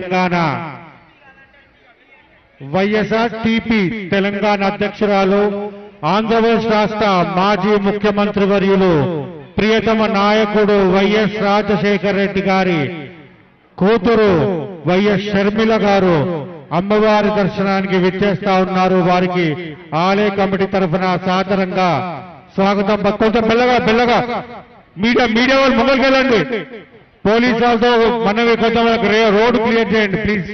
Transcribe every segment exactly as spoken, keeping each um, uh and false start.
తెలంగాణ వైఎస్ఆర్టీపీ తెలంగాణ అధ్యక్షురాలు ఆంధ్రప్రదేశ్ రాష్ట్ర మాజీ ముఖ్యమంత్రి వర్యులు ప్రియతమ నాయకుడు వైఎస్ రాజశేఖర రెడ్డి గారి కూతురు వైఎస్ షర్మిల గారు అమ్మవారి దర్శనానికి విచ్చేస్తా ఉన్నారు. వారికి ఆలయ కమిటీ తరఫున సాదరంగా స్వాగతం. కొంచెం బెల్లగా బెల్లగా మీడియా మీడియా వాళ్ళు ముందుకు వెళ్ళండి. పోలీసు వాళ్ళతో మనవి కొంచెం రోడ్డు క్లియర్ చేయండి ప్లీజ్.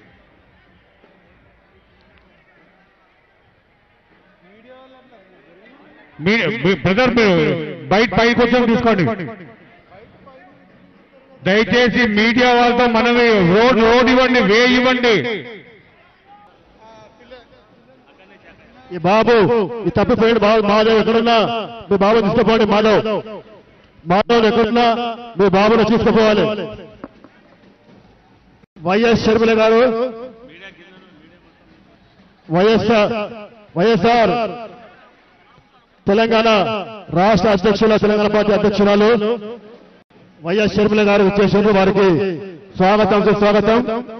బ్రదర్ మీరు బయట పైకి కొంచెం తీసుకోండి దయచేసి. మీడియా వాళ్ళతో మనవి రోడ్ రోడ్ ఇవ్వండి, వే ఇవ్వండి. ఈ బాబు ఈ తప్పిపోయాడు బాబు. మాధవ్ ఎక్కడున్నా మీ బాబు తీసుకుపోండి. మాధవ్ మాధవ్ ఎక్కడున్నా మీ బాబును తీసుకుపోవాలి. వైఎస్ షర్మిల గారు వైఎస్ఆర్ వైఎస్ఆర్ తెలంగాణ రాష్ట్ర అధ్యక్షుల తెలంగాణ పార్టీ అధ్యక్షురాలు వైఎస్ షర్మిల గారు వచ్చేసారు. వారికి స్వాగతం సుస్వాగతం.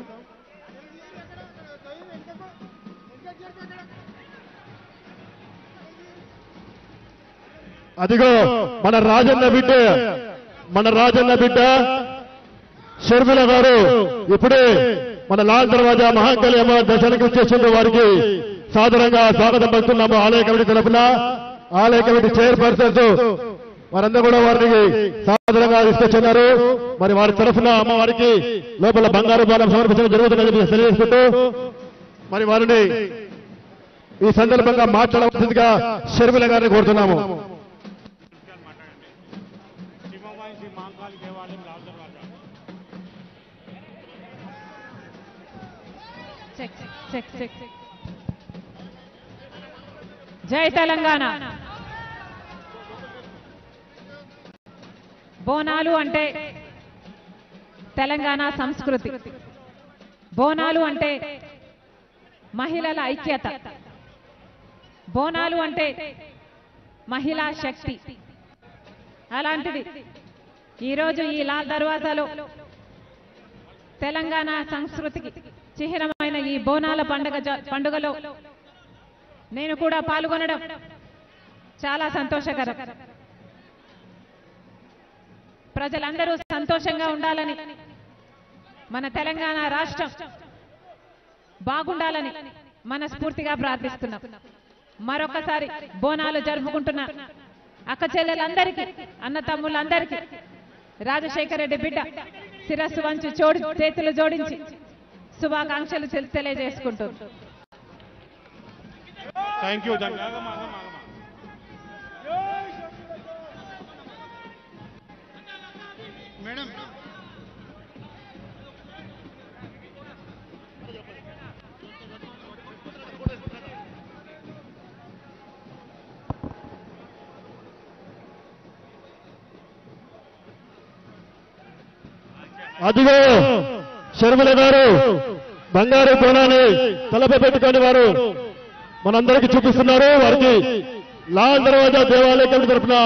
అదిగో మన రాజన్న బిడ్డ మన రాజన్న బిడ్డ షర్మిల గారు ఇప్పుడే మన లాల్ దర్వాజా మహాంకాళి అమ్మ దర్శనానికి వచ్చేసింది. వారికి సాదరంగా స్వాగతం పలుకుతున్నాము. ఆలయ కమిటీ తరఫున ఆలయ కమిటీ చైర్పర్సన్స్ వారందరూ కూడా వారిని సాదరంగా తీసుకొచ్చున్నారు. మరి వారి తరఫున అమ్మవారికి లోపల బంగారు బాణం సమర్పించడం జరుగుతుందని తెలియజేసుకుంటూ మరి వారిని ఈ సందర్భంగా మాట్లాడవలసిందిగా షర్మిల గారిని కోరుతున్నాము. జై తెలంగాణ. బోనాలు అంటే తెలంగాణ సంస్కృతి. బోనాలు అంటే మహిళల ఐక్యత. బోనాలు అంటే మహిళా శక్తి. అలాంటిది ఈరోజు ఈ లాల్ దర్వాజాలో తెలంగాణ సంస్కృతికి చిహ్నమైన ఈ బోనాల పండుగ పండుగలో నేను కూడా పాల్గొనడం చాలా సంతోషకరం. ప్రజలందరూ సంతోషంగా ఉండాలని, మన తెలంగాణ రాష్ట్రం బాగుండాలని మనస్ఫూర్తిగా ప్రార్థిస్తున్నాం. మరొకసారి బోనాలు జరుపుకుంటున్న అక్క చెల్లెలందరికీ, అన్న తమ్ముళ్ళందరికీ రాజశేఖర రెడ్డి బిడ్డ శిరస్సు వంచి చోడి చేతులు జోడించి శుభాకాంక్షలు తెలియజేసుకుంటున్నాం. Thank you. మేడం అదిగో షర్మిల గారు బంగారు కోణాన్ని తలపై పెట్టుకుని వారు మనందరికీ చూపిస్తున్నారు. వారికి లాల్ దర్వాజా దేవాలయ కమిటీ తరఫున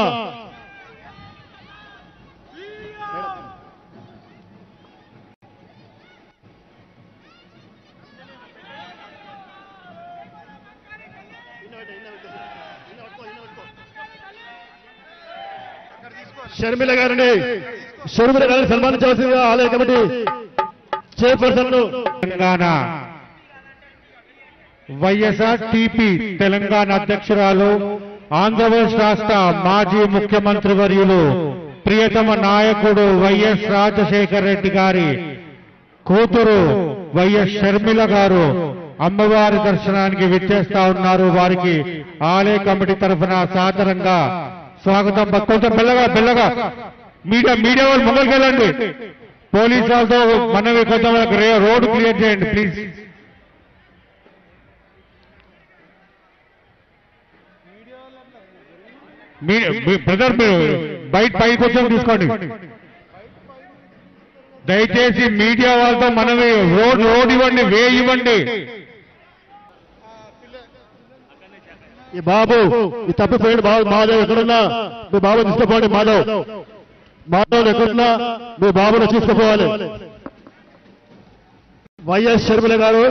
షర్మిల గారిని షర్మిల గారిని సన్మానించవలసిందిగా ఆలయ కమిటీ చైర్పర్సన్ తెలంగాణ వైఎస్ఆర్టీపీ తెలంగాణ అధ్యక్షురాలు ఆంధ్రప్రదేశ్ రాష్ట్ర మాజీ ముఖ్యమంత్రి వర్యులు ప్రియతమ నాయకుడు వైఎస్ రాజశేఖర రెడ్డి గారి కూతురు వైఎస్ షర్మిల గారు అమ్మవారి దర్శనానికి విచ్చేస్తా ఉన్నారు. వారికి ఆలయ కమిటీ తరఫున సాదరంగా స్వాగతం. కొంచెం బెల్లగా బెల్లగా మీడియా మీడియా వాళ్ళు ముందుకు వెళ్ళండి. పోలీసు వాళ్ళతో మనవి కొంచెం రోడ్డు క్లియర్ చేయండి ప్లీజ్. బ్రదర్ మీరు బయట పైకి కొంచెం తీసుకోండి దయచేసి. మీడియా వాళ్ళతో మనవి రోడ్ రోడ్ ఇవ్వండి, వే ఇవ్వండి. ఈ బాబు ఈ తప్పిపోయాడు బాబు. మాధవ్ ఎక్కడున్నా మీ బాబు తీసుకుపోండి. మాధవ్ మాధవ్ ఎక్కడున్నా మీ బాబును తీసుకుపోవాలి. వైఎస్ షర్మిల గారు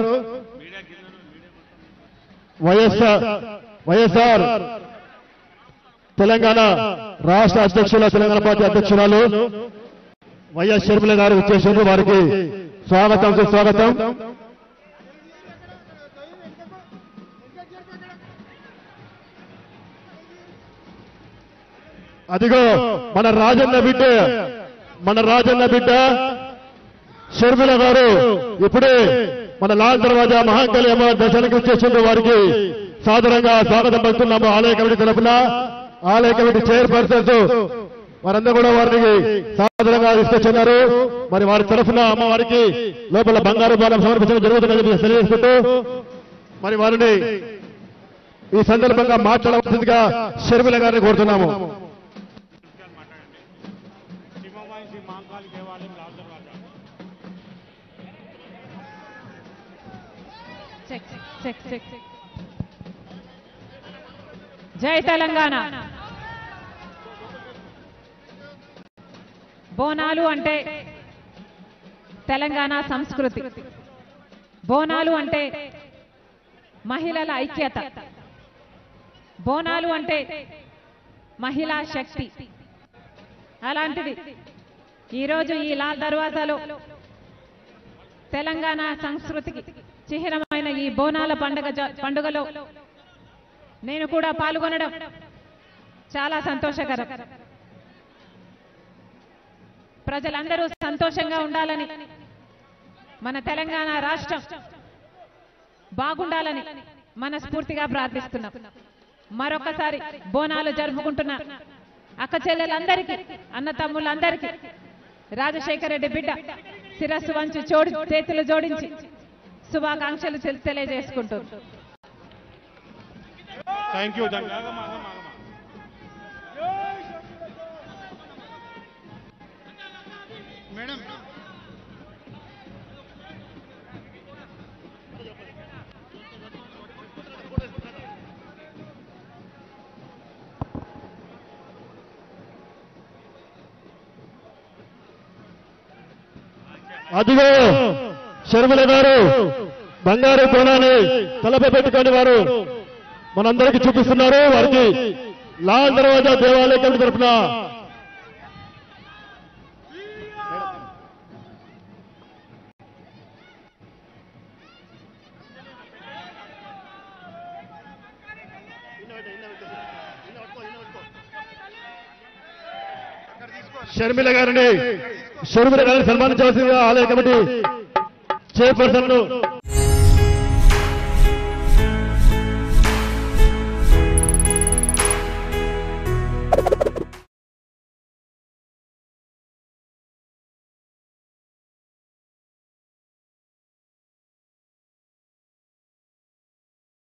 వైఎస్ఆర్ వైఎస్ఆర్ తెలంగాణ రాష్ట్ర అధ్యక్షుల తెలంగాణ పార్టీ అధ్యక్షురాలు వైఎస్ షర్మిల గారు విచ్చేసారు. వారికి స్వాగతం సుస్వాగతం. అదిగో మన రాజన్న బిడ్డ మన రాజన్న బిడ్డ షర్మిల గారు ఇప్పుడే మన లాల్ దర్వాజా మహాంకాళి అమ్మ దర్శనానికి వచ్చేసిండ్రు. వారికి సాదరంగా స్వాగతం పలుకుతున్నాము. ఆలయ కమిటీ తరఫున ఆలయ కమిటీ చైర్పర్సన్స్ వారందరూ కూడా వారిని సాదరంగా తీసుకొచ్చున్నారు. మరి వారి తరఫున అమ్మవారికి లోపల బంగారు బాలం సమర్పించడం జరుగుతుందని తెలియజేసుకుంటూ మరి వారిని ఈ సందర్భంగా మాట్లాడవలసిందిగా షర్మిల గారిని కోరుతున్నాము. జై తెలంగాణ. బోనాలు అంటే తెలంగాణ సంస్కృతి. బోనాలు అంటే మహిళల ఐక్యత. బోనాలు అంటే మహిళా శక్తి. అలాంటిది ఈరోజు ఈ లాల్ దర్వాజాలో తెలంగాణ సంస్కృతికి చిహ్నమైన ఈ బోనాల పండుగ పండుగలో నేను కూడా పాల్గొనడం చాలా సంతోషకరం. ప్రజలందరూ సంతోషంగా ఉండాలని, మన తెలంగాణ రాష్ట్రం బాగుండాలని మనస్ఫూర్తిగా ప్రార్థిస్తున్నాం. మరొకసారి బోనాలు జరుపుకుంటున్న అక్క చెల్లెలందరికీ, అన్న తమ్ముళ్ళందరికీ రాజశేఖర రెడ్డి బిడ్డ శిరస్సు వంచి చోడి చేతులు జోడించి శుభాకాంక్షలు తెలియజేసుకుంటూ థ్యాంక్ యూ. మేడం అదిగో షర్మిల గారు బంగారు కోణాన్ని తలపై పెట్టుకొని వారు మనందరికీ చూపిస్తున్నారు. వారికి లాల్ దర్వాజా దేవాలయ కమిటీ తరఫున షర్మిల గారిని షర్మిల గారిని సన్మానించవలసిందిగా ఆలయ కమిటీ చైర్పర్సన్